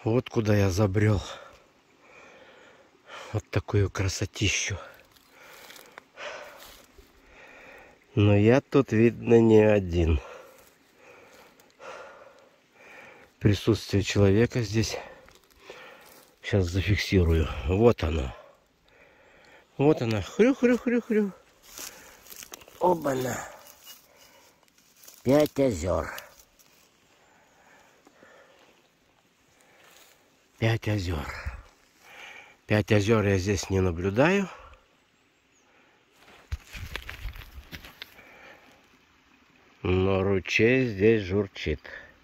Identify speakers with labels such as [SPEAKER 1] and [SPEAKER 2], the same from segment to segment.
[SPEAKER 1] Вот куда я забрел. Вот такую красотищу. Но я тут, видно, не один. Присутствие человека здесь. Сейчас зафиксирую. Вот оно. Вот она. Хрю-хрю-хрю-хрю. Оба-на. 5 озер. 5 озер. 5 озер я здесь не наблюдаю. Но ручей здесь журчит.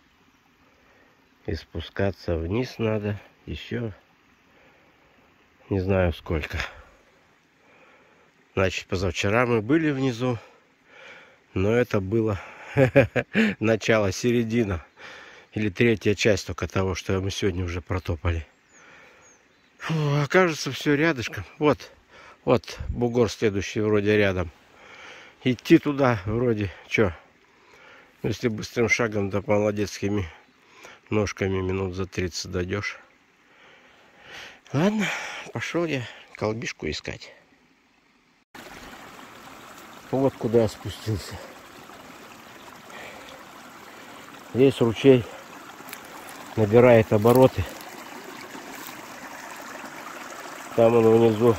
[SPEAKER 1] И спускаться вниз надо еще не знаю сколько. Значит, позавчера мы были внизу. Но это было начало, середина. Или третья часть только того, что мы сегодня уже протопали. Фу, окажется, все рядышком. Вот бугор следующий вроде рядом. Идти туда вроде что? Если быстрым шагом да молодецкими ножками минут за 30 дойдешь. Ладно, пошел я колбишку искать. Вот куда я спустился. Здесь ручей набирает обороты. Там он внизу.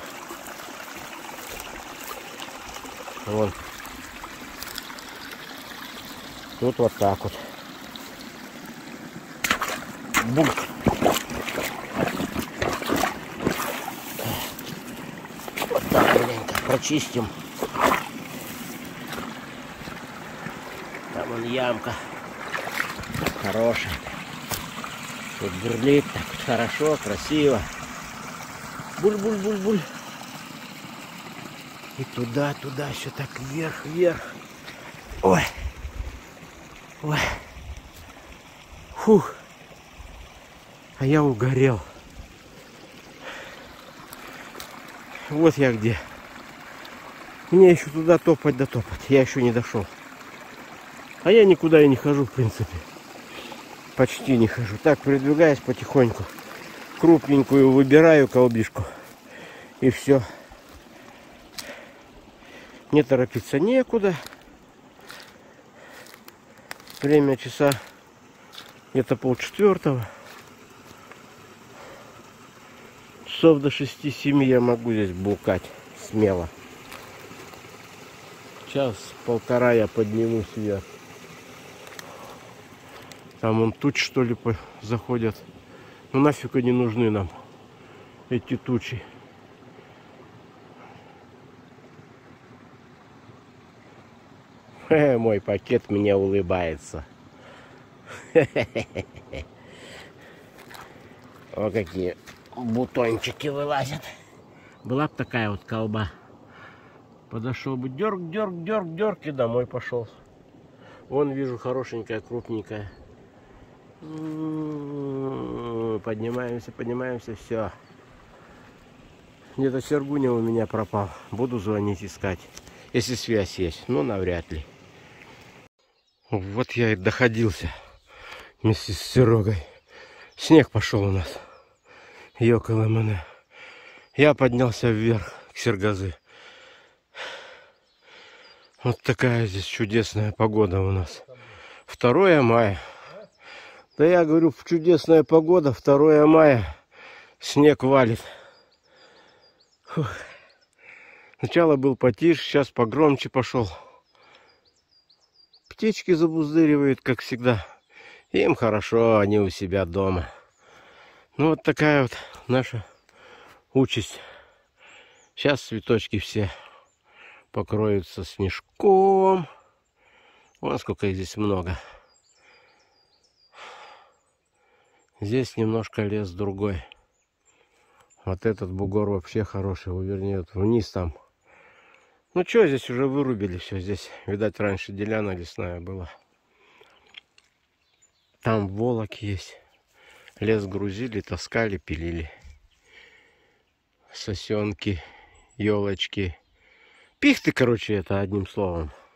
[SPEAKER 1] Вон. Тут вот так вот. Бульк. Вот так маленько прочистим. Там вон ямка. Хорошая. Тут бурлит так вот хорошо, красиво. Буль-буль-буль-буль. И туда, все так вверх. Ой. Ой. Фух. А я угорел. Вот я где. Мне еще туда топать. Я еще не дошел. А я никуда и не хожу, в принципе. Почти не хожу. Так, передвигаюсь потихоньку. Крупненькую выбираю колбишку. И все. Не торопиться некуда. Время часа где-то 3:30. Часов до 6-7 я могу здесь булкать смело. Час-полтора я поднимусь вверх. Там вон тучи, что ли, заходят. Ну нафиг они нужны нам, эти тучи. Мой пакет мне улыбается. О, какие бутончики вылазят. Была бы такая вот колба. Подошел бы, дерг, и домой пошел. Вон вижу хорошенькая, крупненькая. Поднимаемся, все. Где-то Сергуня у меня пропал. Буду звонить, искать. Если связь есть, но навряд ли. Вот я и доходился вместе с Серегой. Снег пошел у нас. Ёкало-мане. Я поднялся вверх к Сергазы. Вот такая здесь чудесная погода у нас. 2 мая. Да я говорю, чудесная погода, 2 мая. Снег валит. Фух. Сначала был потише, сейчас погромче пошел. Птички забуздыривают, как всегда. Им хорошо, они у себя дома. Ну вот такая вот наша участь. Сейчас цветочки все покроются снежком. Вон сколько их здесь много. Здесь немножко лес другой. Вот этот бугор вообще хороший. Вернее, вот вниз там. Ну что, здесь уже вырубили все. Здесь, видать, раньше деляна лесная была. Там волок есть. Лес грузили, таскали, пилили. Сосенки, елочки. Пихты, короче, это одним словом.